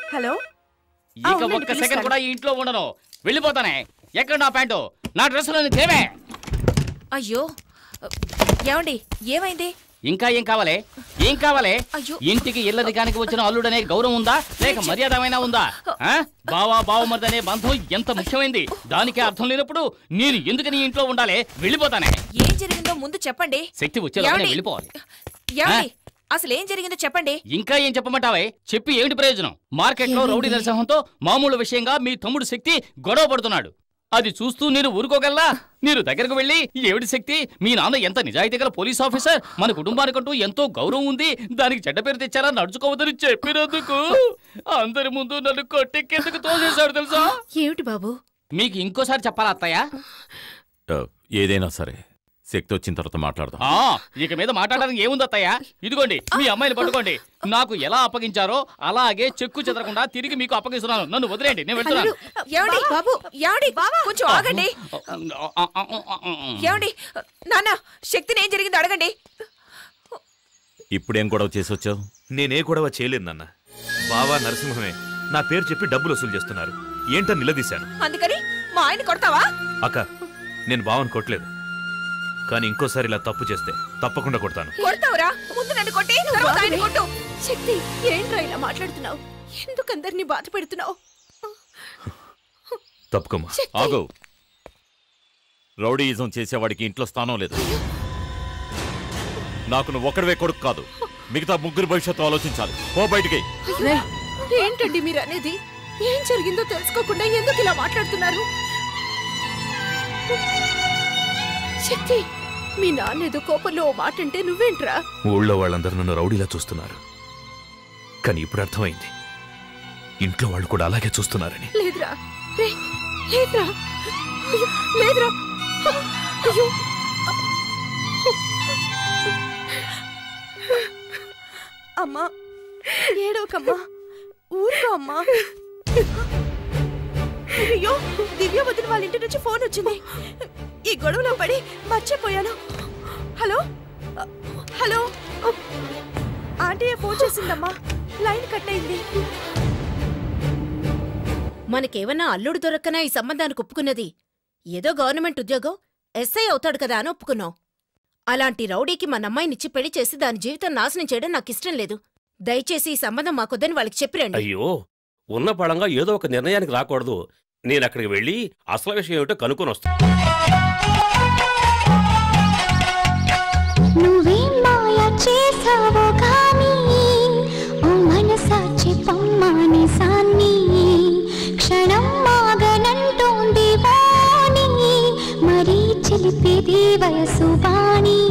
hello ఇక ఒక్క second కూడా ఈ ఇంట్లో ఉండను వెళ్ళిపోతానే ఎక్కడ నా ప్యాంటు నా డ్రెస్సులోని తేవే అయ్యో ఏమండి ఏమైంది ఇంకా ఏం కావాలే ఏం కావాలే ఇంటికి ఇల్లరికానికి వచ్చిన అల్లుడనే గౌరవం ఉందా లేక మర్యాదమైనా ఉందా బావా బావమర్దనే బంధం ఎంత ముఖ్యమైంది దానికే అర్థం లేనప్పుడు నేను ఎందుకు నీ ఇంట్లో ఉండాలి వెళ్ళిపోతానే ఏం జరిగిందో ముందు చెప్పండి శక్తి వచ్చేలాగానే వెళ్ళిపోవాలి అసలు ఏం జరిగిందో చెప్పండి ఇంకా ఏం చెప్పమంటావే చెప్పి ఏమిటి ప్రయోజనం మార్కెట్ లో రౌడీ నరసింహంతో మామూలు విషయంగా మీ తమ్ముడు శక్తి గొడవ పడుతున్నాడు అది చూస్తూ నేను ఊరుకోగలనా మీరు దగ్గరకు వెళ్ళి ఏమిటి శక్తి మీ నాన్న ఎంత నిజాయితీ గల పోలీస్ ఆఫీసర్ మన కుటుంబానికంటూ ఎంతో గౌరవం ఉంది దానికి చెడ్డ పేరు తెచ్చారా నడుచుకోవద్దని చెప్పినందుకు అందరి ముందు నన్ను కొట్టెక్కేందుకు తోసేశాడు తెలుసా ఏమిటి బాబు మీకు ఇంకోసారి చెప్పాలా అత్తయ్య ఏదైనా సరే శక్తి వచ్చిన తర్వాత మాట్లాడదాం ఇక మీద మాట్లాడడానికి ఏముంది అత్తయ్య ఇదిగోండి మీ అమ్మాయిని పట్టుకోండి నాకు ఎలా అప్పగించారో అలాగే చెక్కు చెదరకుండా తిరిగి మీకు అప్పగిస్తున్నాను నన్ను వదిలేండి నేను వెళ్తున్నాను కొంచెం ఆగండి ఏమండి నాన్న శక్తిని ఏం జరిగిందో అడగండి ఇప్పుడేం గొడవ చేసి వచ్చావు నేనే గొడవ చేయలేదు నాన్న బావా నరసింహమే నా పేరు చెప్పి డబ్బులు వసూలు చేస్తున్నారు ఏంటని నిలదీశాను అందుకని మా ఆయన కొడతావా అక్క నేను బావని కొట్టలేదు కానీ ఇంకోసారి ఇలా తప్పు చేస్తే తప్పకుండా కొడతాను కొడతావురా ముందు నన్ను కొట్టి తర్వాత ఆయన కొట్టు శక్తి ఏంట్రా ఇలా మాట్లాడుతున్నావు ఎందుకు అందరినీ బాధ పెడుతున్నావు తప్పుకోమా ఆగు రౌడీయిజం చేసేవాడికి ఇంట్లో స్థానం లేదు నాకు నువ్వు ఒక్కడివే కొడుకు కాదు మిగతా ముగ్గురు భవిష్యత్తు ఆలోచించాలి ఓ బయటికి ఏంటండి మీరు అనేది ఏం జరిగిందో తెలుసుకోకుండా ఎందుకు ఇలా మాట్లాడుతున్నారు శక్తి మీ నాన్న ఏదో కోపంలో ఓ మాట అంటే నువ్వేంట్రా ఊళ్ళో వాళ్ళందరూ నన్ను రౌడీలా చూస్తున్నారు కానీ ఇప్పుడు అర్థమైంది ఇంట్లో వాళ్ళు కూడా అలాగే చూస్తున్నారని లేదురా లేదురా లేదురా అయ్యో అమ్మా ఏడోకమ్మా ఊరుకో అమ్మా అయ్యో దివ్య వదిన వాళ్ళ ఇంటి నుంచి ఫోన్ వచ్చింది ఈ గొడవలో పడి మర్చిపోయాను హలో హలో ఆంటీ ఫోన్ చేసిందమ్మా లైన్ కట్ అయింది మనకేమన్నా అల్లుడు దొరక్కనా ఈ సంబంధానికి ఒప్పుకున్నది ఏదో గవర్నమెంట్ ఉద్యోగం ఎస్ఐ అవుతాడు కదా అని ఒప్పుకున్నాం అలాంటి రౌడీకి మన అమ్మాయినిచ్చి పెళ్లి చేసి దాని జీవితం నాశనం చేయడం నాకిష్టం లేదు దయచేసి ఈ సంబంధం మాకొద్దని వాళ్ళకి చెప్పిరండి అయ్యో ఉన్న పళంగా ఏదో ఒక నిర్ణయానికి రాకూడదు నేను అక్కడికి వెళ్ళి అసలు విషయం ఏమిటో కనుక్కొని వస్తాను నువ్వేం మాయ చేసావో గాని ఓ మనసాచి పొమ్మని సాన్ని క్షణం మాగనంటోంది వాణి మరీ చిలిపిది వయసు వాణి